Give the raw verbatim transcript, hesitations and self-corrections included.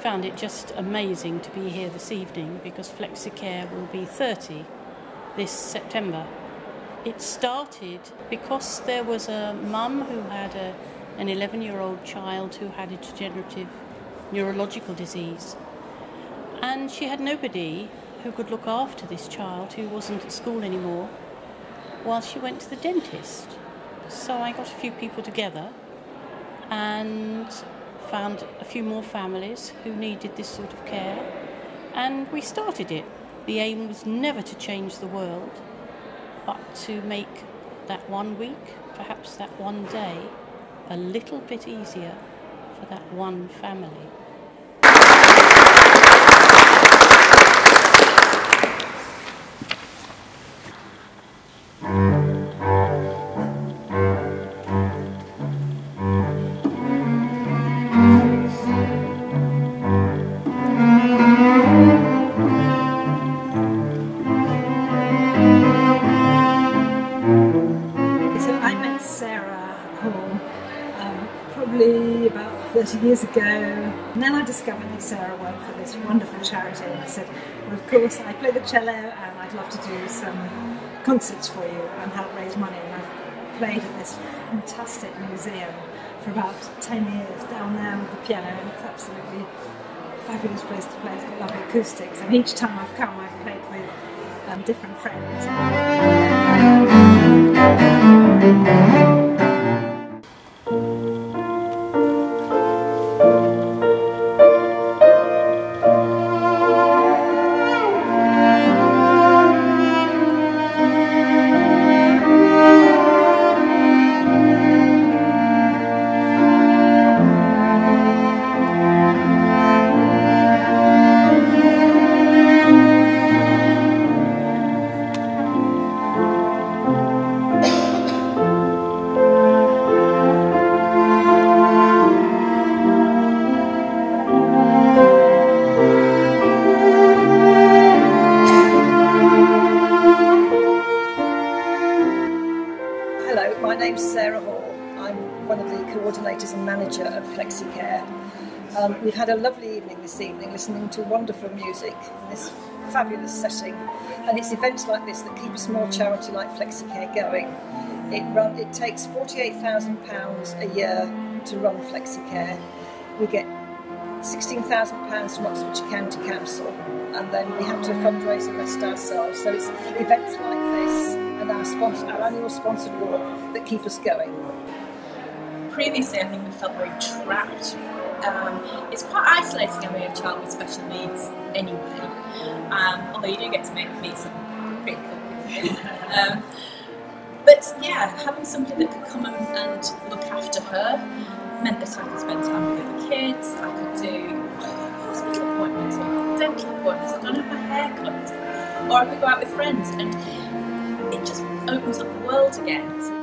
found it just amazing to be here this evening because Flexicare will be thirty this September. It started because there was a mum who had a, an eleven-year-old child who had a degenerative neurological disease, and she had nobody who could look after this child who wasn't at school anymore while she went to the dentist. So I got a few people together and found a few more families who needed this sort of care, and we started it. The aim was never to change the world, but to make that one week, perhaps that one day, a little bit easier for that one family. Probably about thirty years ago, and then I discovered that Sarah worked for this wonderful charity, and I said, well, of course, I play the cello and I'd love to do some concerts for you and help raise money. And I've played at this fantastic museum for about ten years down there with the piano, and it's absolutely a fabulous place to play. It's got lovely acoustics, and each time I've come I've played with um, different friends. Hello, my name's Sarah Hall. I'm one of the coordinators and manager of Flexicare. Um, we've had a lovely evening this evening listening to wonderful music in this fabulous setting, and it's events like this that keep a small charity like Flexicare going. It, run, it takes forty-eight thousand pounds a year to run Flexicare. We get sixteen thousand pounds from Oxfordshire County Council, and then we have to fundraise the rest ourselves. So it's events like this and our, sponsor, our annual sponsored walk that keep us going. Previously, I think we felt very trapped. Um, it's quite isolating having a child with special needs anyway, um, although you do get to make, meet some pretty cool people. um, but yeah, having somebody that could come and, and look after her meant that I could spend time with other kids, I could do hospital appointments or dental appointments, I could have my hair cut, or I could go out with friends, and it just opens up the world again.